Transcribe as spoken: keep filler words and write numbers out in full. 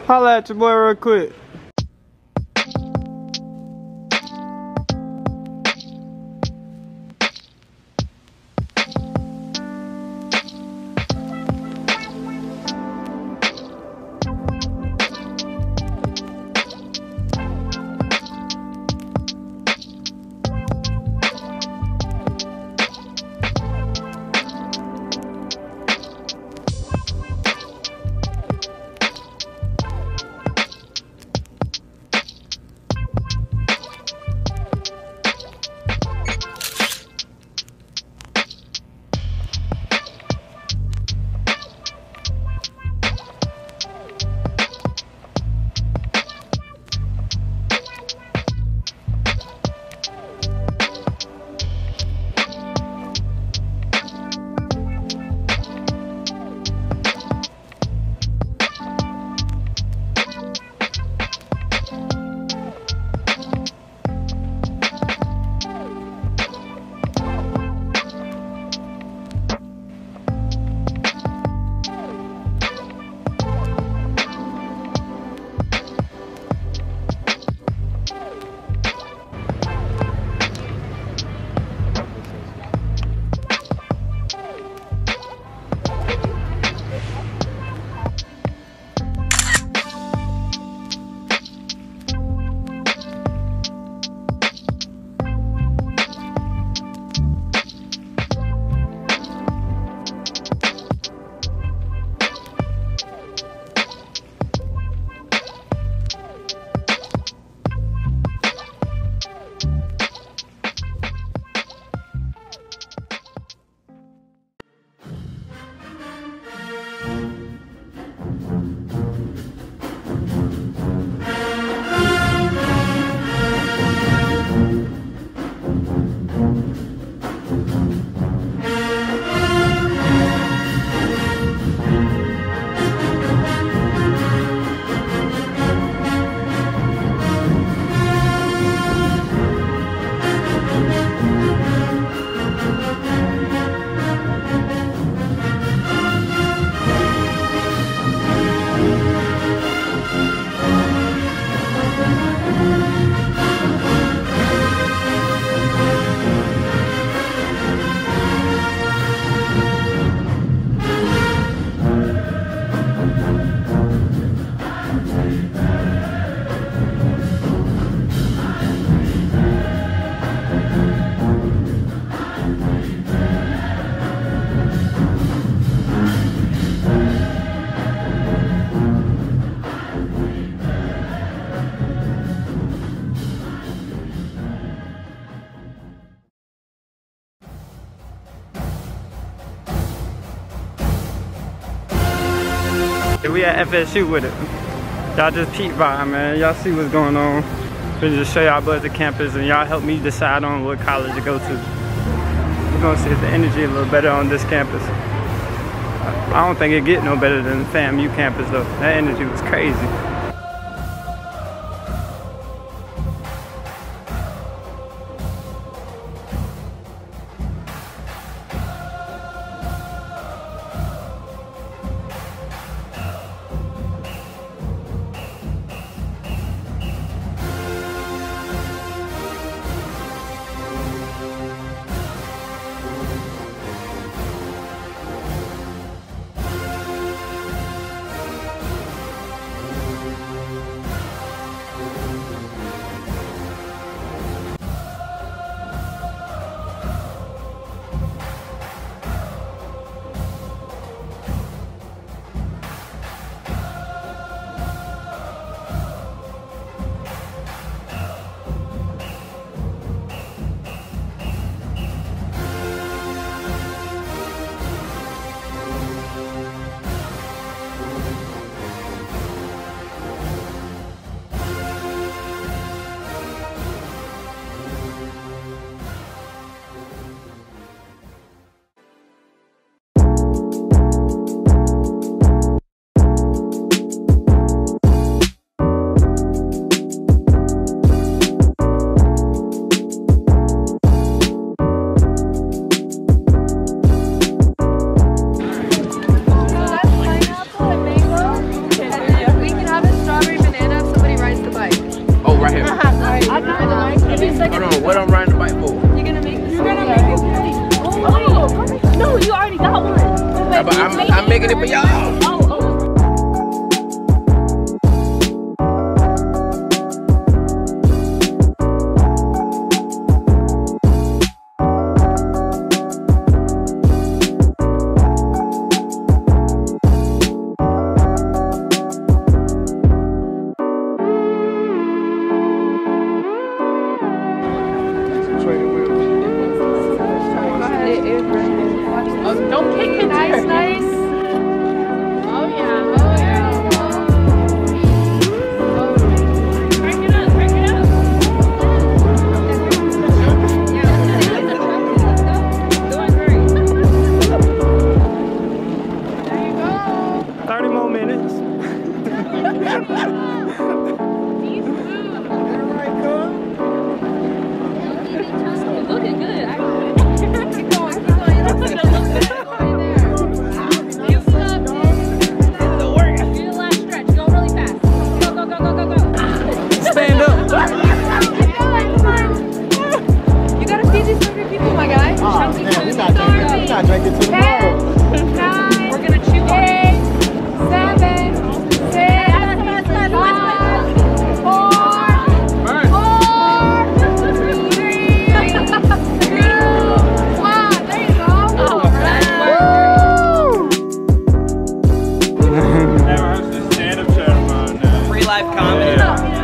Holla at your boy real quick. We at F S U with it. Y'all just peep by, man. Y'all see what's going on. We just show y'all about the campus and y'all help me decide on what college to go to. We're gonna see if the energy a little better on this campus. I don't think it get no better than the Famu campus though. That energy was crazy. Looking good. Keep going, keep going. You don't see the look good. Stand up. You gotta feed these hungry people, my guy. Oh, man, we're not drinking, we're not drinking till tomorrow. Nine, we're gonna chew eight, seven, six, five, four, four, three, three, two, one. There you go. All right. Never have to stand up, chat about now. Free life comedy.